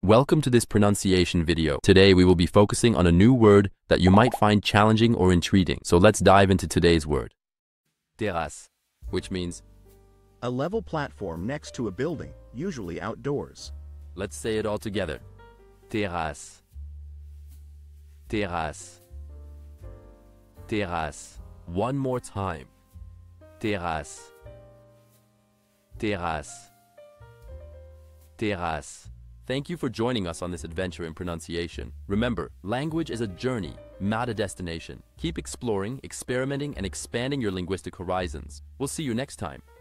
Welcome to this pronunciation video. Today we will be focusing on a new word that you might find challenging or intriguing. So let's dive into today's word. Terrace, which means a level platform next to a building, usually outdoors. Let's say it all together. Terrace. Terrace. Terrace. One more time. Terrace. Terrace. Terrace. Thank you for joining us on this adventure in pronunciation. Remember, language is a journey, not a destination. Keep exploring, experimenting, and expanding your linguistic horizons. We'll see you next time.